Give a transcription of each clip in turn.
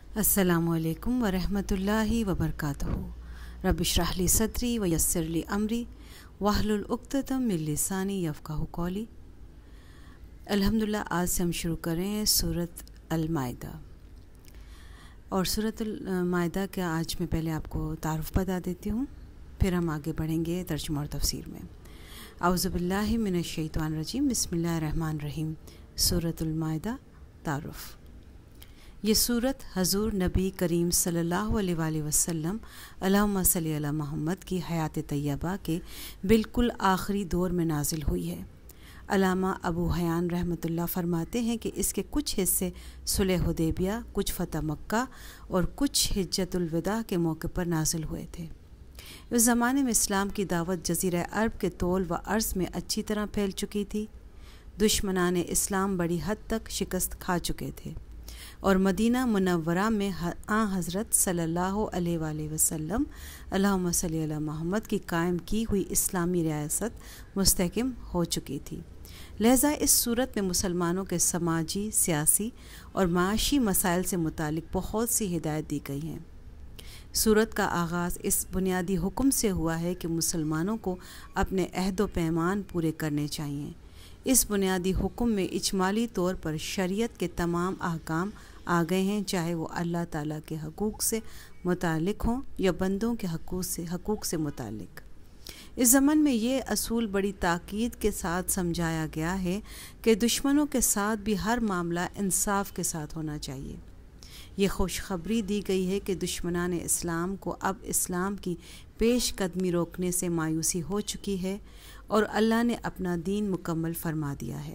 अस्सलामु अलैकुम वरहमतुल्लाहि वबरकातुहू। रब्बि इश्रह ली सदरी व यस्सिर ली अमरी वहलुल उक़्दतम मिन लिसानी यफ़क़हू क़ौली। अल्हम्दुलिल्लाह, आज से हम शुरू कर रहे हैं सूरत अल-माइदा। और सूरत अल-माइदा का आज मैं पहले आपको तारुफ बता देती हूँ, फिर हम आगे बढ़ेंगे तर्जुमा और तफसीर में। औज़ु बिल्लाहि मिनश शैतानिर रजीम, बिस्मिल्लाहिर रहमानिर रहीम। सूरत अल-माइदा तारुफ। ये सूरत हज़ूर नबी करीम सल्लल्लाहु अलैहि वसल्लम अल्लाहुम्मा सल्ली अला मुहम्मद की हयात तैयबा के बिल्कुल आखिरी दौर में नाजिल हुई है। अल्लामा अबू हयान रहमतुल्लाह फरमाते हैं कि इसके कुछ हिस्से सुलह हुदैबिया, कुछ फ़तह मक्का और कुछ हिज्जतुल विदा के मौके पर नाजिल हुए थे। उस ज़माने में इस्लाम की दावत जज़ीरा अरब के तौल व अर्ज़ में अच्छी तरह फैल चुकी थी। दुश्मनान इस्लाम बड़ी हद तक शिकस्त खा चुके थे और मदीना मुनव्वरा में हज़रत सल्लल्लाहु अलैहि वसल्लम अल्लाहुम्मा सल्ली अला मुहम्मद की कायम की हुई इस्लामी रियासत मुस्तहकम हो चुकी थी। लिहाजा इस सूरत में मुसलमानों के समाजी, सियासी और माशी मसाइल से मुतालिक बहुत सी हिदायत दी गई हैं। सूरत का आगाज़ इस बुनियादी हुक्म से हुआ है कि मुसलमानों को अपने अहद व पैमान पूरे करने चाहिए। इस बुनियादी हुक्म में इजमाली तौर पर शरीयत के तमाम अहकाम आ गए हैं, चाहे वो अल्लाह ताला के हकूक़ से मुतालिक हों या बंदों के हकूक़ से मुतालिक। इस ज़मन में ये असूल बड़ी ताकीद के साथ समझाया गया है कि दुश्मनों के साथ भी हर मामला इंसाफ के साथ होना चाहिए। ये खुशखबरी दी गई है कि दुश्मनान इस्लाम को अब इस्लाम की पेश कदमी रोकने से मायूसी हो चुकी है और अल्लाह ने अपना दीन मुकम्मल फरमा दिया है।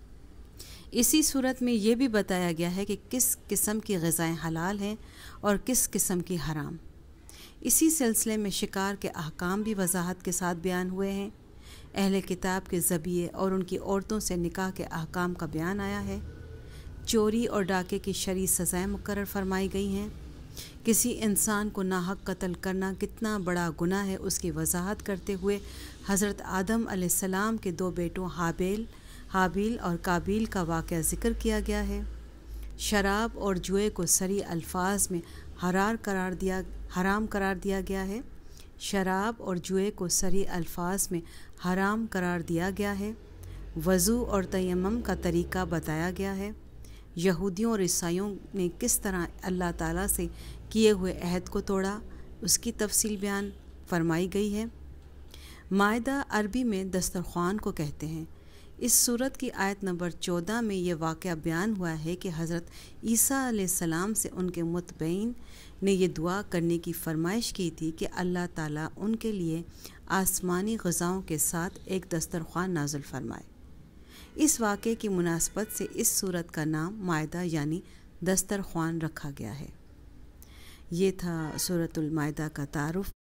इसी सूरत में ये भी बताया गया है कि किस किस्म की ग़िज़ाएँ हलाल हैं और किस किस्म की हराम। इसी सिलसिले में शिकार के अहकाम भी वजाहत के साथ बयान हुए हैं। अहले किताब के ज़बिये और उनकी औरतों से निकाह के अहकाम का बयान आया है। चोरी और डाके की शरई सज़ाएँ मुकर्रर फरमाई गई हैं। किसी इंसान को नाहक कत्ल करना कितना बड़ा गुनाह है उसकी वजाहत करते हुए हज़रत आदम अलैहिस्सलाम के दो बेटों हाबिल और काबिल का वाक़या ज़िक्र किया गया है। शराब और जुए को सरी अल्फाज में हराम करार दिया गया है। शराब और जुए को सरी अल्फाज में हराम करार दिया गया है। वज़ू और तयम्मुम का तरीक़ा बताया गया है। यहूदियों और ईसाइयों ने किस तरह अल्लाह ताला से किए हुए अहद को तोड़ा, उसकी तफसील बयान फरमाई गई है। माइदा अरबी में दस्तरख़्वान को कहते हैं। इस सूरत की आयत नंबर 14 में ये वाक़या बयान हुआ है कि हज़रत ईसा अलैहिस्सलाम से उनके मुतबईन ने ये दुआ करने की फरमाइश की थी कि अल्लाह ताला उनके लिए आसमानी ग़िज़ाओं के साथ एक दस्तरख़्वान नाज़िल फरमाए। इस वाक़े की मुनासबत से इस सूरत का नाम माइदा यानी दस्तरख़्वान रखा गया है। ये था सूरत अल-माइदा का तारुफ।